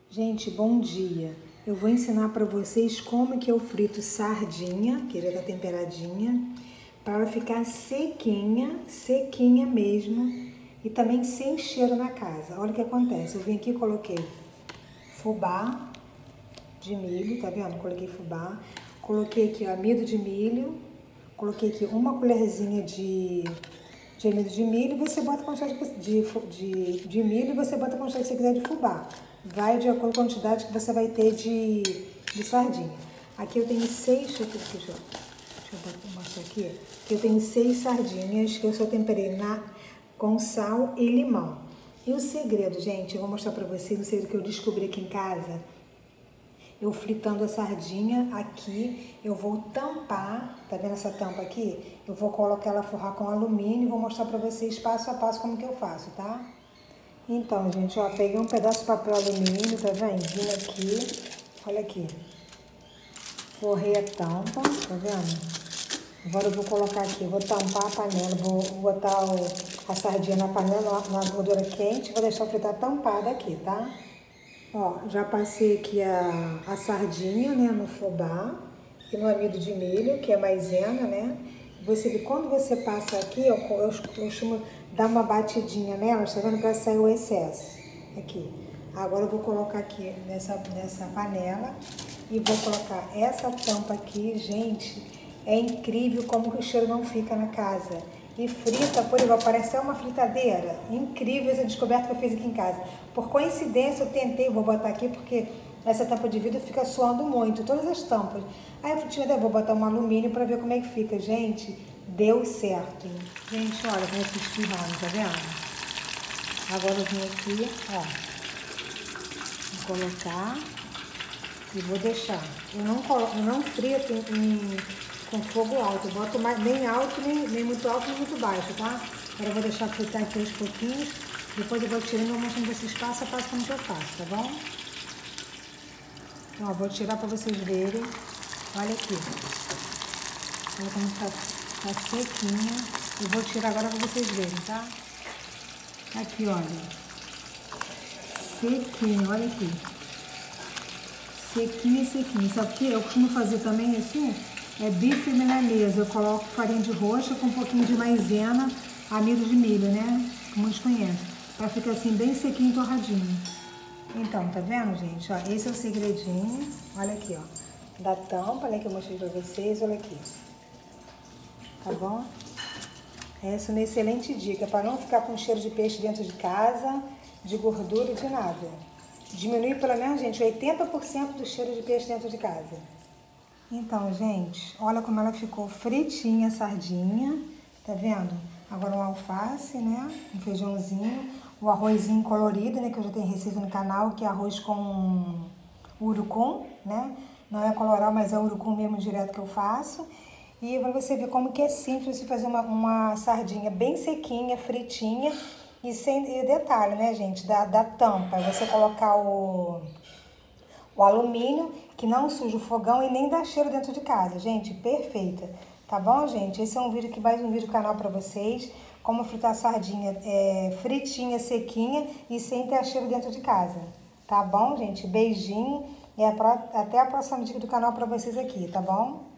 Gente, bom dia! Eu vou ensinar para vocês como que eu frito sardinha, que já tá temperadinha, para ela ficar sequinha, sequinha mesmo, e também sem cheiro na casa. Olha o que acontece, eu vim aqui e coloquei fubá de milho, tá vendo? Coloquei fubá, coloquei aqui ó, amido de milho, coloquei aqui uma colherzinha de amido de milho, você bota a quantidade de milho e você bota a quantidade que você quiser de fubá. Vai de acordo com a quantidade que você vai ter de sardinha. Aqui eu tenho 6, deixa eu mostrar aqui. Aqui eu tenho 6 sardinhas que eu só temperei com sal e limão. E o segredo, gente, eu vou mostrar pra vocês, um segredo que eu descobri aqui em casa. Eu fritando a sardinha aqui, eu vou tampar, tá vendo essa tampa aqui? Eu vou colocar ela, forrar com alumínio e vou mostrar pra vocês passo a passo como que eu faço, tá? Então, gente, ó, peguei um pedaço de papel alumínio, tá vendo? Vim aqui, olha aqui. Forrei a tampa, tá vendo? Agora eu vou colocar aqui, vou tampar a panela, vou botar a sardinha na panela, na gordura quente, vou deixar fritar tampada aqui, tá? Ó, já passei aqui a sardinha, né, no fubá e no amido de milho, que é maisena, né? Você vê, quando você passa aqui, eu costumo dar uma batidinha nela, tá vendo? Pra sair o excesso. Aqui. Agora eu vou colocar aqui nessa panela e vou colocar essa tampa aqui. Gente, é incrível como o cheiro não fica na casa. E frita, por exemplo, parece uma fritadeira. Incrível essa descoberta que eu fiz aqui em casa. Por coincidência, eu tentei, vou botar aqui porque essa tampa de vidro fica suando muito, todas as tampas. Aí eu falei, vou botar um alumínio para ver como é que fica. Gente, deu certo. Gente, olha como é que espirrando, tá vendo? Agora eu vim aqui, ó, vou colocar e vou deixar. Eu não frito com fogo alto, eu boto nem alto, nem muito alto, nem muito baixo, tá? Agora eu vou deixar fritar aqui aos pouquinhos, depois eu vou tirando e vou mostrando pra vocês passo a passo como que eu faço, tá bom? Ó, vou tirar pra vocês verem, olha aqui, olha como tá sequinha, eu vou tirar agora pra vocês verem, tá? Aqui, olha, sequinho, olha aqui, sequinho, sequinho, sabe o que eu costumo fazer também assim? É bife milanesa, eu coloco farinha de roxa com um pouquinho de maisena, amido de milho, né? Como muitos conhecem. Pra ficar assim bem sequinho e torradinho. Então, tá vendo, gente? Ó, esse é o segredinho. Olha aqui, ó. Da tampa, né, que eu mostrei pra vocês. Olha aqui. Tá bom? Essa é uma excelente dica, pra não ficar com cheiro de peixe dentro de casa, de gordura, de nada. Diminui pelo menos, gente, 80% do cheiro de peixe dentro de casa. Então, gente, olha como ela ficou fritinha a sardinha, tá vendo? Agora um alface, né? Um feijãozinho, o arrozinho colorido, né? Que eu já tenho receita no canal, que é arroz com urucum, né? Não é colorau, mas é urucum mesmo direto que eu faço. E pra você ver como que é simples de fazer uma sardinha bem sequinha, fritinha. E detalhe, né, gente, da tampa, você colocar o alumínio, que não suja o fogão e nem dá cheiro dentro de casa. Gente, perfeita. Tá bom, gente? Esse é um vídeo aqui, mais um vídeo do canal pra vocês. Como fritar sardinha fritinha, sequinha e sem ter cheiro dentro de casa. Tá bom, gente? Beijinho e até a próxima dica do canal pra vocês aqui, tá bom?